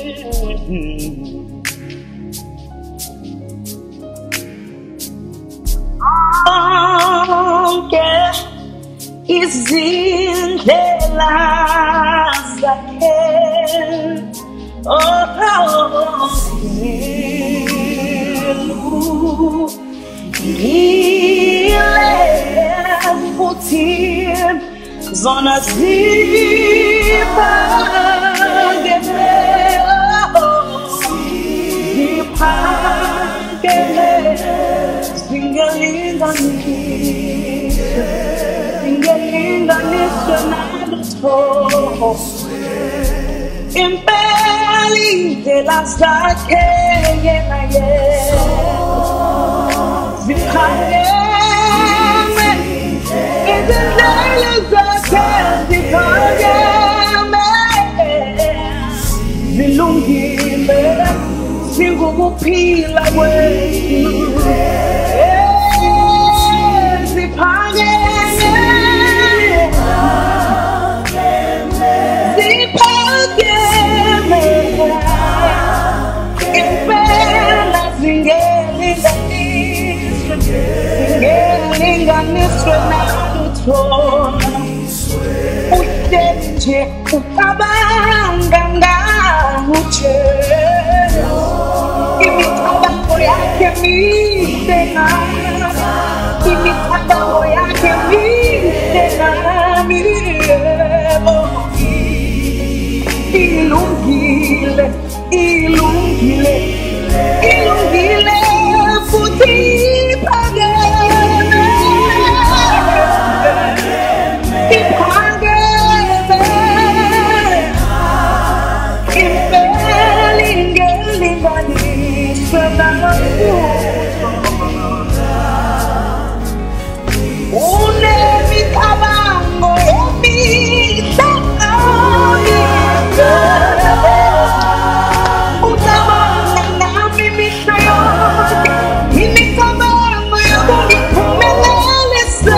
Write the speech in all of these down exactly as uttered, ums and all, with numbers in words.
is in the last again. Oh, ile putin zona zipagele zipagele zingalinganiswe zingalinganiswe naluto impeli de las zakhe yena yena zipagele izindlela zakhe zipagele zilungile singukuphila kwethu ziphakeme ziphakeme impela zingelinganiswe zingelinganiswe nalutho uyenje ucabanga ngahutshe imicabango yakhe mide nami imicabango yakhe mide nami ilungile ilungile ilungile futhi iphakeme iphakeme impela ingelinganiswe nalutho unemicabango emihle ucabanga nami imihla yonke imicabango yokungiphumelelisa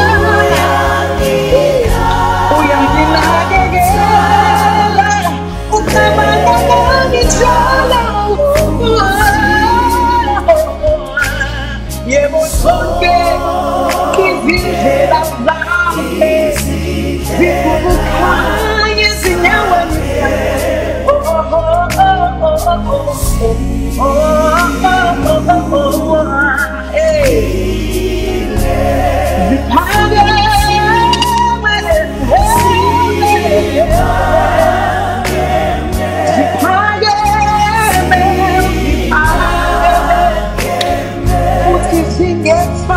uyanginakekela ucabanga nami njalo yebo sonke izindlela zami zikukukhanya ezinyaweni ziphakeme ziphakeme uthi singetha